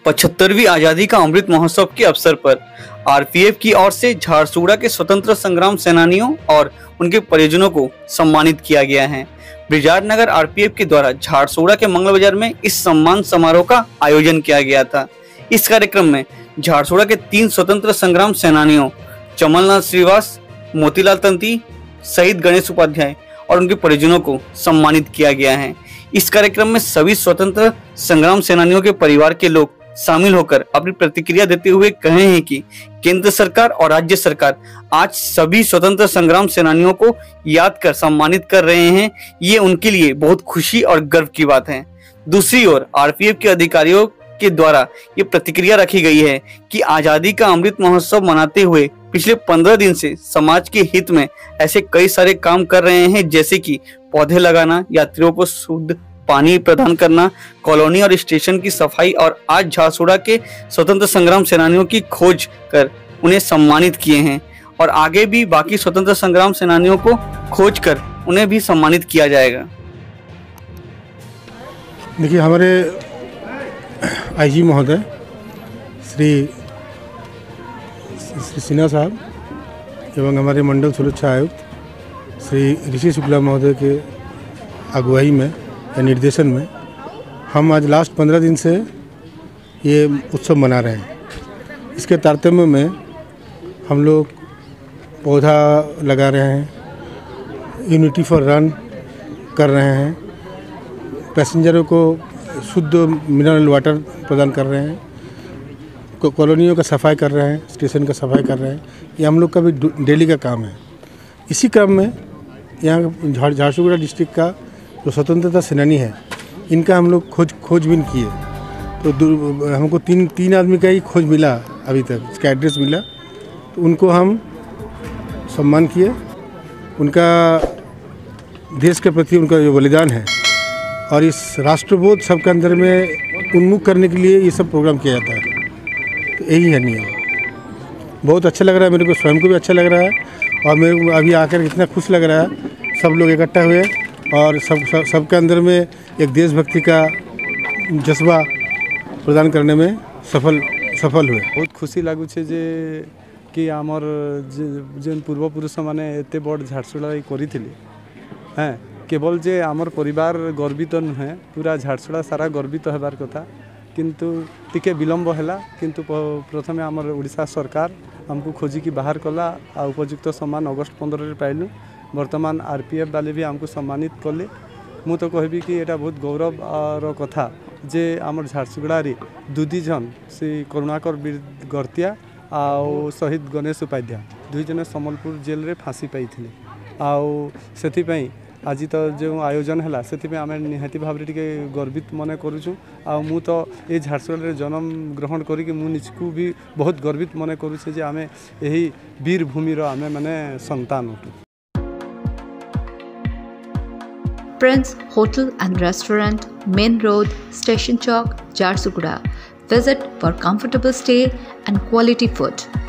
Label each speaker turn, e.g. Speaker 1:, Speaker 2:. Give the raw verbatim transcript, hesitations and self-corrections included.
Speaker 1: पचहत्तरवीं आजादी का अमृत महोत्सव के अवसर पर आरपीएफ की ओर से झारसुगुड़ा के स्वतंत्र संग्राम सेनानियों और उनके परिजनों को सम्मानित किया गया है। ब्रिजाड नगर आरपीएफ के द्वारा झारसुगुड़ा के मंगल बाजार में इस सम्मान समारोह का आयोजन किया गया था। इस कार्यक्रम में झारसुगुड़ा के तीन स्वतंत्र संग्राम सेनानियों चमलनाथ श्रीवास, मोतीलाल तंती, शहीद गणेश उपाध्याय और उनके परिजनों को सम्मानित किया गया है। इस कार्यक्रम में सभी स्वतंत्र संग्राम सेनानियों के परिवार के लोग शामिल होकर अपनी प्रतिक्रिया देते हुए कहे हैं कि केंद्र सरकार और राज्य सरकार आज सभी स्वतंत्र संग्राम सेनानियों को याद कर सम्मानित कर रहे हैं। ये उनके लिए बहुत खुशी और गर्व की बात है। दूसरी ओर आरपीएफ के अधिकारियों के द्वारा ये प्रतिक्रिया रखी गई है कि आजादी का अमृत महोत्सव मनाते हुए पिछले पंद्रह दिन से समाज के हित में ऐसे कई सारे काम कर रहे हैं, जैसे कि पौधे लगाना, यात्रियों को शुद्ध पानी प्रदान करना, कॉलोनी और स्टेशन की सफाई और आज झारसुगुड़ा के स्वतंत्र संग्राम सेनानियों की खोज कर उन्हें सम्मानित किए हैं और आगे भी बाकी स्वतंत्र संग्राम सेनानियों को खोज कर उन्हें भी सम्मानित किया जाएगा।
Speaker 2: देखिए, हमारे आईजी महोदय श्री श्री सिन्हा साहब एवं हमारे मंडल सुरक्षा आयुक्त श्री ऋषि शुक्ला महोदय के अगुवाई में या निर्देशन में हम आज लास्ट पंद्रह दिन से ये उत्सव मना रहे हैं। इसके तारतम्य में हम लोग पौधा लगा रहे हैं, यूनिटी फॉर रन कर रहे हैं, पैसेंजरों को शुद्ध मिनरल वाटर प्रदान कर रहे हैं, कॉलोनियों का सफाई कर रहे हैं, स्टेशन का सफाई कर रहे हैं। ये हम लोग का भी डेली का काम है। इसी क्रम में यहाँ झार झारसुगुड़ा डिस्ट्रिक्ट का जो स्वतंत्रता सेनानी है, इनका हम लोग खोज खोजबीन किए तो हमको तीन तीन आदमी का ही खोज मिला अभी तक, इसका एड्रेस मिला, तो उनको हम सम्मान किए। उनका देश के प्रति उनका जो बलिदान है और इस राष्ट्रबोध सबके अंदर में उन्मुख करने के लिए ये सब प्रोग्राम किया जाता है। तो यही है नियम। बहुत अच्छा लग रहा है, मेरे को स्वयं को भी अच्छा लग रहा है और मेरे को अभी आकर इतना खुश लग रहा है। सब लोग इकट्ठा हुए और सब सब सबके अंदर में एक देशभक्ति का जज्बा प्रदान करने में सफल सफल हुए।
Speaker 3: बहुत खुशी लगुचे जे कि आमर जेन पूर्वपुरुष मैंने एत बड़ झारसुगुड़ा करी हैं, केवल जे आमर परिवार गर्वित नुहे, पूरा झारसुगुड़ा सारा गर्वित होबार कथा, किंतु टिके विलम्ब है। किंतु प्रथमे आमर ओडिशा सरकार हमको खोजिकी बाहर कला आ उपयुक्त सम्मान अगस्ट पंद्रह पाइलु। वर्तमान आरपीएफ वाले भी हमको सम्मानित कले। मु तो कहबी कि एटा बहुत गौरव कथा जे आमर झारसुगुड़ा रे दुदी जन से करुणाकर गर्तिया आउ शहीद गणेश उपाध्याय दुई जन सम्बलपुर जेल रे फांसी पाई थे। आउ सेथिपई आज तो जो आयोजन है से आम निहाती भाव में गर्वित मन करुचु। आ मु तो ये झारसुगुड़ा जन्म ग्रहण करी मु निजकू भी बहुत गर्वित मन करुचे जे आमे यही वीर भूमिर आमे माने संतान उठू।
Speaker 4: Prince Hotel and Restaurant, Main Road, Station Chowk, Jharsuguda. Visit for comfortable stay and quality food.